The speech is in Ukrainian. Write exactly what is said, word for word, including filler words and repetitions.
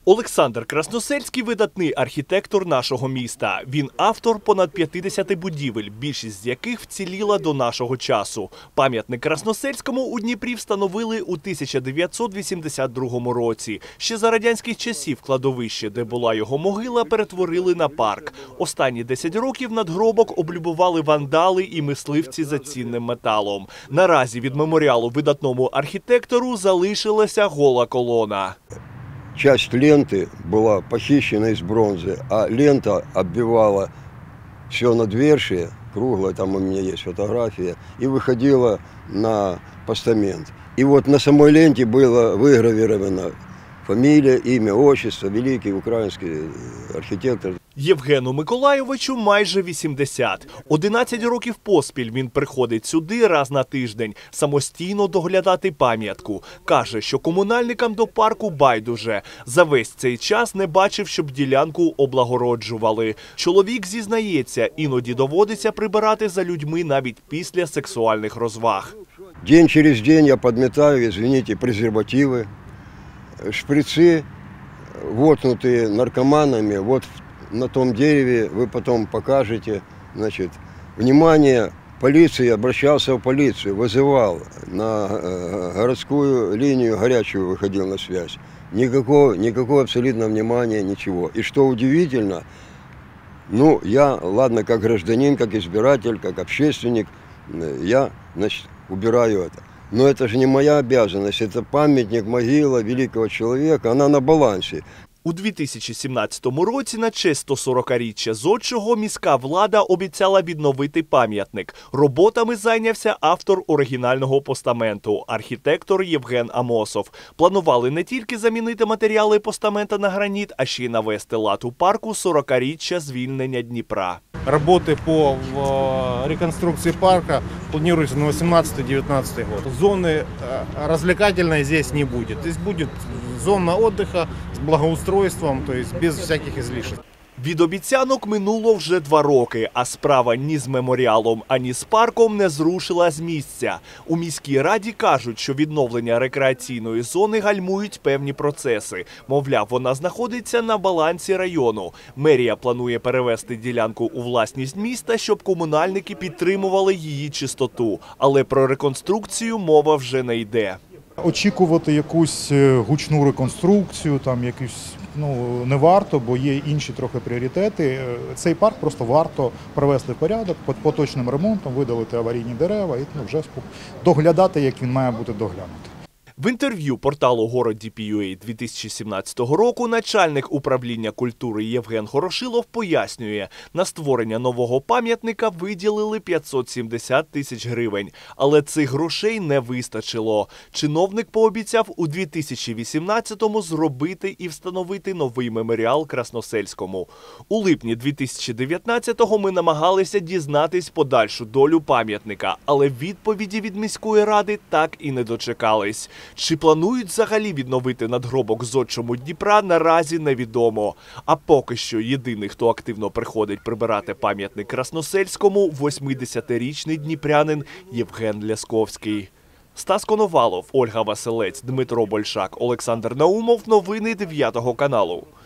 Олександр Красносельський – видатний архітектор нашого міста. Він автор понад п'ятдесяти будівель, більшість з яких вціліла до нашого часу. Пам'ятник Красносельському у Дніпрі встановили у тисяча дев'ятсот вісімдесят другому році. Ще за радянських часів кладовище, де була його могила, перетворили на парк. Останні десять років надгробок облюбували вандали і мисливці за цінним металом. Наразі від меморіалу видатному архітектору залишилася гола колона. Часть ленты была похищена из бронзы, а лента оббивала все надвершие, круглое, там у меня есть фотография, и выходила на постамент. И вот на самой ленте было выгравировано фамилия, имя, отчество, великий украинский архітектор. Євгену Миколайовичу майже вісімдесят. одинадцять років поспіль він приходить сюди раз на тиждень, самостійно доглядати пам'ятку. Каже, що комунальникам до парку байдуже. За весь цей час не бачив, щоб ділянку облагороджували. Чоловік зізнається, іноді доводиться прибирати за людьми навіть після сексуальних розваг. День через день я подметаю, извините, презервативы, шприцы, воткнутые наркоманами, вот на том дереве вы потом покажете, значит, внимание полиции, обращался в полицию, вызывал, на городскую линию горячую выходил на связь. Никакого, никакого абсолютно внимания, ничего. И что удивительно, ну, я, ладно, как гражданин, как избиратель, как общественник, я, значит, убираю это. Но это же не моя обязанность, это памятник, могила великого человека, она на балансе. У дві тисячі сімнадцятому році на честь сто сорокаріччя зодчого міська влада обіцяла відновити пам'ятник. Роботами зайнявся автор оригінального постаменту – архітектор Євген Амосов. Планували не тільки замінити матеріали постамента на граніт, а ще й навести лад у парку сорокаріччя звільнення Дніпра. Работы по реконструкции парка планируются на восемнадцатый-девятнадцатый год. Зоны развлекательной здесь не будет. Здесь будет зона отдыха с благоустройством, то есть без всяких излишеств. Від обіцянок минуло вже два роки, а справа ні з меморіалом, ані з парком не зрушила з місця. У міській раді кажуть, що відновлення рекреаційної зони гальмують певні процеси. Мовляв, вона знаходиться на балансі району. Мерія планує перевести ділянку у власність міста, щоб комунальники підтримували її чистоту. Але про реконструкцію мова вже не йде. Очікувати якусь гучну реконструкцію, там якусь, ну, не варто, бо є інші трохи пріоритети. Цей парк просто варто привести в порядок, поточним ремонтом, видалити аварійні дерева і, ну, вже доглядати, як він має бути доглянутий. В інтерв'ю порталу Город ді пі ю ей дві тисячі сімнадцятого року начальник управління культури Євген Хорошилов пояснює, на створення нового пам'ятника виділили п'ятсот сімдесят тисяч гривень. Але цих грошей не вистачило. Чиновник пообіцяв у дві тисячі вісімнадцятому зробити і встановити новий меморіал Красносельському. У липні дві тисячі дев'ятнадцятого ми намагалися дізнатись подальшу долю пам'ятника, але відповіді від міської ради так і не дочекались. Чи планують взагалі відновити надгробок зодчому Дніпра, наразі невідомо. А поки що єдиний, хто активно приходить прибирати пам'ятник Красносельському – восьмидесятирічний дніпрянин Євген Лясковський. Стас Коновалов, Ольга Василець, Дмитро Большак, Олександр Наумов. Новини дев'ятого каналу.